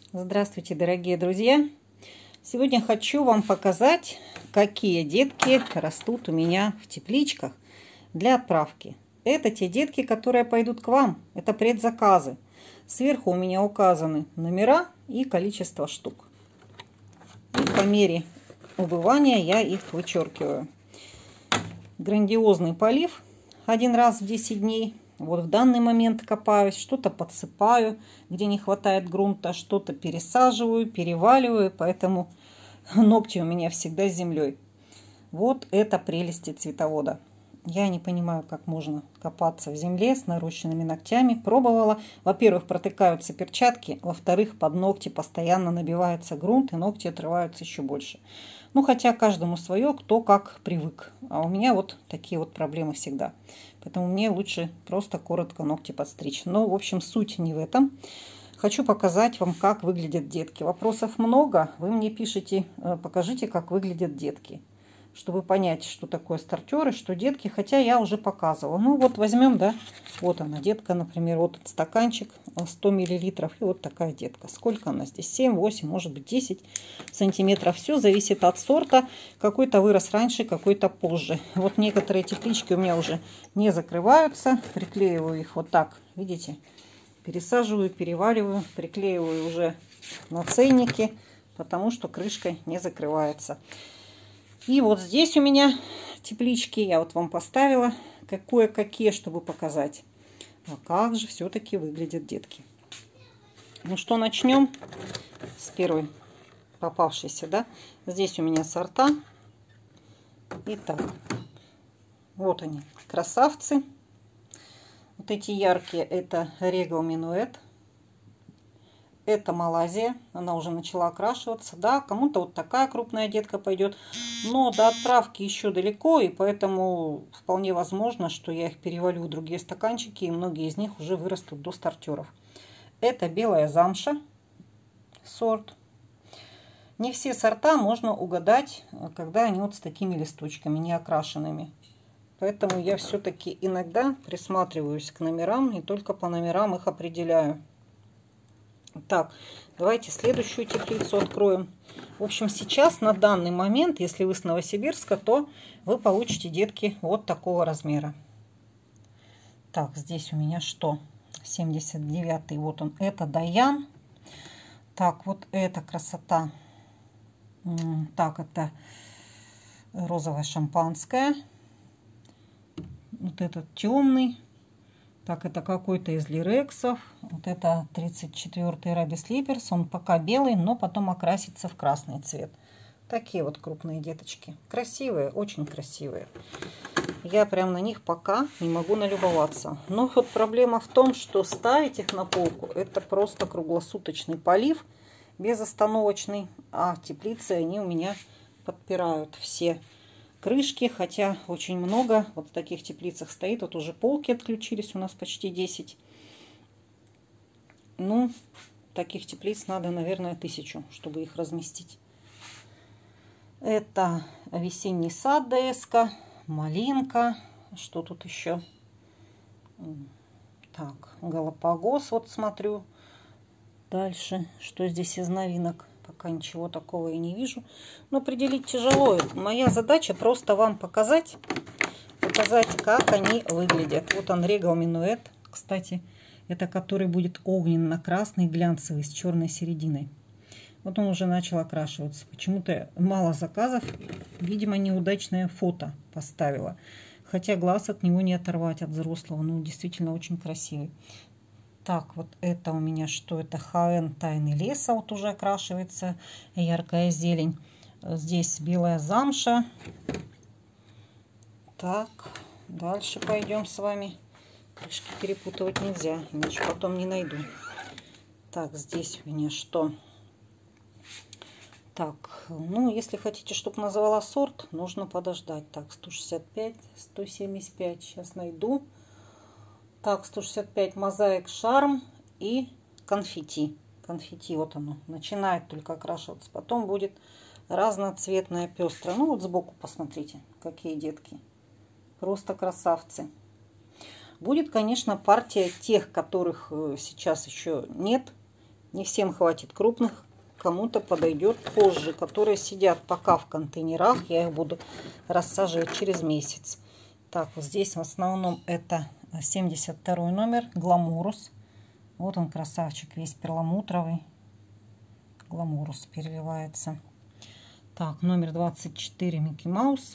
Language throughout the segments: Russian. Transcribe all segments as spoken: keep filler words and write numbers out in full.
Здравствуйте, дорогие друзья! Сегодня хочу вам показать, какие детки растут у меня в тепличках для отправки. Это те детки, которые пойдут к вам. Это предзаказы. Сверху у меня указаны номера и количество штук. И по мере убывания я их вычеркиваю. Грандиозный полив один раз в десять дней. Вот в данный момент копаюсь, что-то подсыпаю, где не хватает грунта, что-то пересаживаю, переваливаю, поэтому ногти у меня всегда с землей. Вот это прелести цветовода. Я не понимаю, как можно копаться в земле с нарощенными ногтями. Пробовала. Во-первых, протыкаются перчатки, во-вторых, под ногти постоянно набивается грунт, и ногти отрываются еще больше. Ну, хотя каждому свое, кто как привык. А у меня вот такие вот проблемы всегда. Поэтому мне лучше просто коротко ногти подстричь. Но, в общем, суть не в этом. Хочу показать вам, как выглядят детки. Вопросов много. Вы мне пишите, покажите, как выглядят детки. Чтобы понять, что такое стартеры, что детки. Хотя я уже показывала. Ну, вот возьмем, да, вот она, детка, например, вот этот стаканчик, сто миллилитров. И вот такая детка. Сколько она здесь? семь, восемь, может быть десять сантиметров. Все зависит от сорта. Какой-то вырос раньше, какой-то позже. Вот некоторые теплички у меня уже не закрываются. Приклеиваю их вот так, видите? Пересаживаю, переваливаю, приклеиваю уже на ценники, потому что крышка не закрывается. И вот здесь у меня теплички, я вот вам поставила кое-какие, чтобы показать. А как же все-таки выглядят детки. Ну что, начнем с первой попавшейся, да? Здесь у меня сорта. Итак, вот они, красавцы. Вот эти яркие, это Regal Minuet. Это Малайзия, она уже начала окрашиваться. Да, кому-то вот такая крупная детка пойдет. Но до отправки еще далеко, и поэтому вполне возможно, что я их перевалю в другие стаканчики, и многие из них уже вырастут до стартеров. Это белая замша, сорт. Не все сорта можно угадать, когда они вот с такими листочками, не окрашенными. Поэтому я все-таки иногда присматриваюсь к номерам, и только по номерам их определяю. Так, давайте следующую теплицу откроем. В общем, сейчас, на данный момент, если вы с Новосибирска, то вы получите детки вот такого размера. Так, здесь у меня что? семьдесят девятый, вот он, это Даян. Так, вот эта красота. Так, это розовое шампанское. Вот этот темный. Так, это какой-то из лирексов. Вот это тридцать четвёртый Ruby Slippers. Он пока белый, но потом окрасится в красный цвет. Такие вот крупные деточки. Красивые, очень красивые. Я прям на них пока не могу налюбоваться. Но вот проблема в том, что ставить их на полку, это просто круглосуточный полив, безостановочный. А в теплице они у меня подпирают все крышки, хотя очень много вот в таких теплицах стоит. Вот уже полки отключились, у нас почти десять. Ну, таких теплиц надо, наверное, тысячу, чтобы их разместить. Это весенний сад ДСК, малинка. Что тут еще? Так, Галапагос, вот смотрю. Дальше, что здесь из новинок? Пока ничего такого и не вижу. Но определить тяжело. Моя задача просто вам показать, показать, как они выглядят. Вот он, Regal Minuet, кстати, это который будет огненно-красный, глянцевый, с черной серединой. Вот он уже начал окрашиваться. Почему-то мало заказов. Видимо, неудачное фото поставила. Хотя глаз от него не оторвать, от взрослого. Ну, действительно очень красивый. Так, вот это у меня что? Это Ха Эн Тайны леса. Вот уже окрашивается яркая зелень. Здесь белая замша. Так, дальше пойдем с вами. Крышки перепутывать нельзя, иначе потом не найду. Так, здесь у меня что? Так, ну, если хотите, чтобы назвала сорт, нужно подождать. Так, сто шестьдесят пять, сто семьдесят пять. Сейчас найду. Так, сто шестьдесят пять Мозаик Шарм и конфетти. Конфетти, вот оно, начинает только окрашиваться. Потом будет разноцветная пестрая. Ну, вот сбоку посмотрите, какие детки. Просто красавцы. Будет, конечно, партия тех, которых сейчас еще нет. Не всем хватит крупных, кому-то подойдет позже, которые сидят пока в контейнерах. Я их буду рассаживать через месяц. Так, вот здесь в основном это семьдесят второй номер, Гламурус. Вот он, красавчик, весь перламутровый. Гламурус переливается. Так, номер двадцать четыре, Микки Маус.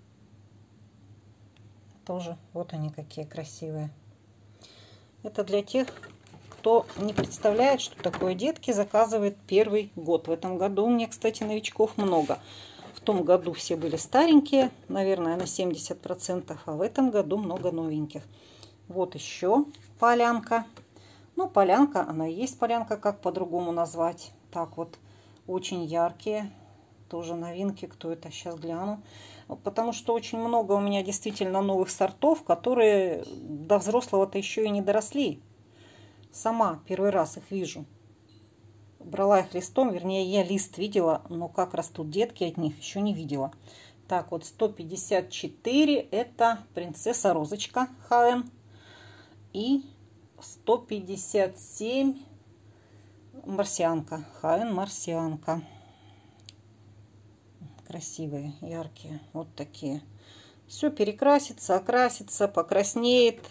Тоже вот они какие красивые. Это для тех, кто не представляет, что такое детки, заказывает первый год. В этом году у меня, кстати, новичков много. В том году все были старенькие, наверное, на семьдесят процентов, а в этом году много новеньких. Вот еще полянка. Ну, полянка, она и есть полянка, как по-другому назвать. Так вот, очень яркие, тоже новинки, кто это, сейчас гляну. Потому что очень много у меня действительно новых сортов, которые до взрослого-то еще и не доросли. Сама первый раз их вижу. Брала их листом, вернее, я лист видела, но как растут детки от них, еще не видела. Так, вот сто пятьдесят четыре, это принцесса Розочка эйч энд эм. И сто пятьдесят семь, марсианка, эйч энд эм марсианка. Красивые, яркие, вот такие. Все перекрасится, окрасится, покраснеет.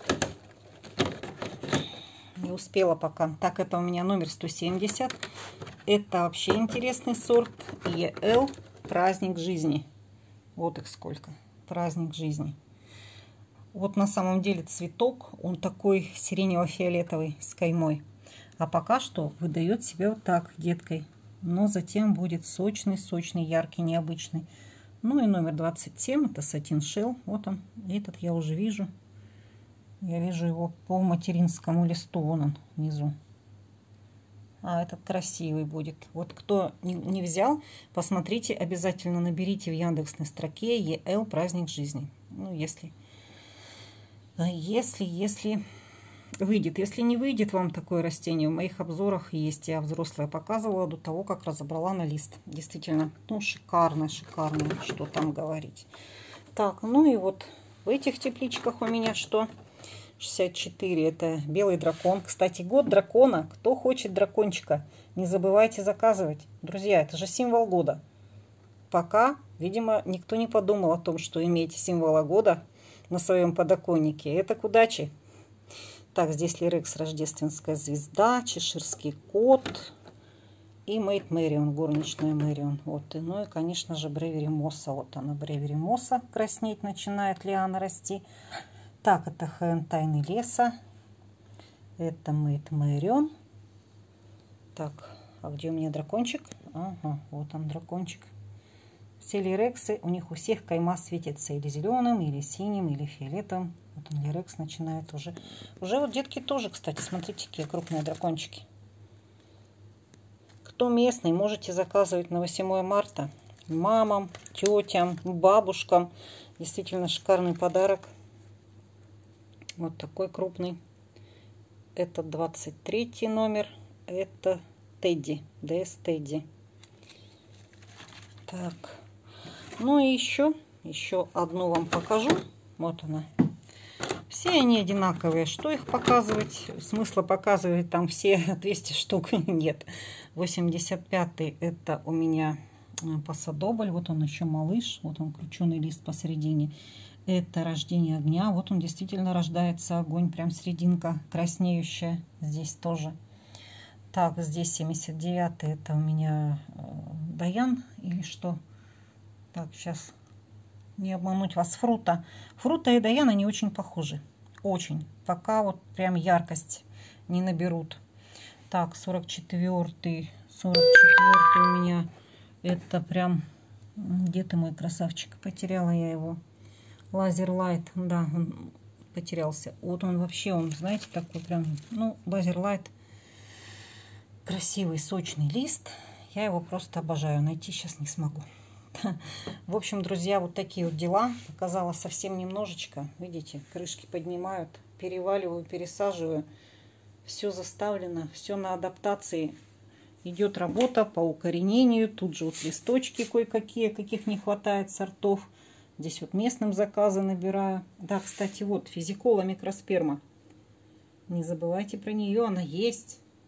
Не успела пока. Так, это у меня номер сто семьдесят. Это вообще интересный сорт. и эл Праздник жизни. Вот их сколько. Праздник жизни. Вот на самом деле цветок, он такой сиренево-фиолетовый с каймой. А пока что выдает себя вот так, деткой. Но затем будет сочный, сочный, яркий, необычный. Ну и номер двадцать семь, это Satin Shell. Вот он, этот я уже вижу. Я вижу его по материнскому листу, вон он внизу. А этот красивый будет. Вот кто не, не взял, посмотрите, обязательно наберите в яндексной строке и эл Праздник жизни. Ну, если, если, если выйдет. Если не выйдет вам такое растение, в моих обзорах есть. Я взрослая показывала до того, как разобрала на лист. Действительно, ну, шикарно, шикарно, что там говорить. Так, ну и вот в этих тепличках у меня что? шестьдесят четыре, это белый дракон. Кстати, год дракона. Кто хочет дракончика, не забывайте заказывать. Друзья, это же символ года. Пока, видимо, никто не подумал о том, что иметь символа года на своем подоконнике. Это к удаче. Так, здесь Лирекс, рождественская звезда, чеширский кот и Мэйд Мэрион, горничная Мэрион. Вот, и, ну и, конечно же, Бревери Мосса. Вот она, Бревери Мосса, краснеть начинает, лиана расти. Так, это эйч энд эм Тайны леса. Это Мэйд Мэрион. Так, а где у меня дракончик? Ага, вот он, дракончик. Все лирексы, у них у всех кайма светится или зеленым, или синим, или фиолетовым. Вот он, лирекс начинает уже. Уже вот детки тоже, кстати, смотрите, какие крупные дракончики. Кто местный, можете заказывать на восьмое марта. Мамам, тетям, бабушкам. Действительно шикарный подарок. Вот такой крупный. Это двадцать третий номер. Это Тедди. ди эс Тедди. Так. Ну и еще, еще одну вам покажу. Вот она. Все они одинаковые. Что их показывать? Смысла показывать там все двести штук нет. восемьдесят пятый это у меня Пасадобль. Вот он еще малыш. Вот он, крученый лист посередине. Это рождение огня. Вот он действительно рождается огонь. Прям серединка краснеющая. Здесь тоже. Так, здесь семьдесят девятый. Это у меня Даян или что? Так, сейчас не обмануть вас. Фрута. Фрута и Даян, они очень похожи. Очень. Пока вот прям яркость не наберут. Так, сорок четвёртый. сорок четвёртый у меня. Это прям... Где ты, мой красавчик? Потеряла я его. Лазер Лайт. Да, он потерялся. Вот он вообще, он, знаете, такой прям... Ну, Лазер Лайт. Красивый, сочный лист. Я его просто обожаю. Найти сейчас не смогу. В общем, друзья, вот такие вот дела. Показала совсем немножечко. Видите, крышки поднимают, переваливаю, пересаживаю. Все заставлено, все на адаптации. Идет работа по укоренению. Тут же вот листочки кое-какие, каких не хватает сортов. Здесь вот местным заказы набираю. Да, кстати, вот физикола микросперма. Не забывайте про нее, она есть.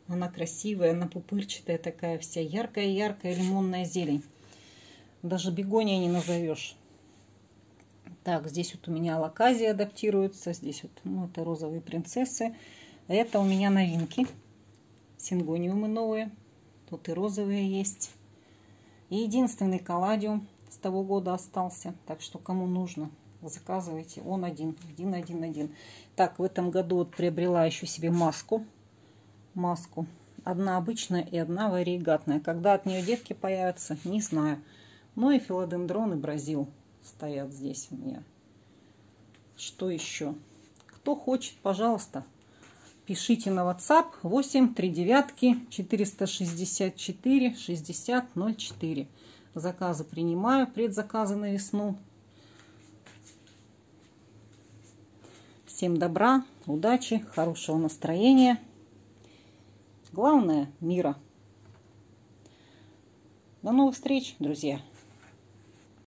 Она красивая, она пупырчатая такая вся, яркая-яркая лимонная зелень. Даже бегония не назовешь. Так, здесь вот у меня алаказия адаптируется. Здесь вот, ну, это розовые принцессы. Это у меня новинки. Сингониумы новые. Тут и розовые есть. И единственный калладиум с того года остался. Так что кому нужно, заказывайте. Он один. Один, один, один. Так, в этом году вот приобрела еще себе маску. Маску. Одна обычная и одна варигатная. Когда от нее детки появятся, не знаю. Ну и филодендрон, и бразил стоят здесь у меня. Что еще? Кто хочет, пожалуйста, пишите на WhatsApp восемь три девять четыреста шестьдесят четыре шестьдесят ноль четыре. Заказы принимаю, предзаказы на весну. Всем добра, удачи, хорошего настроения. Главное — мира. До новых встреч, друзья!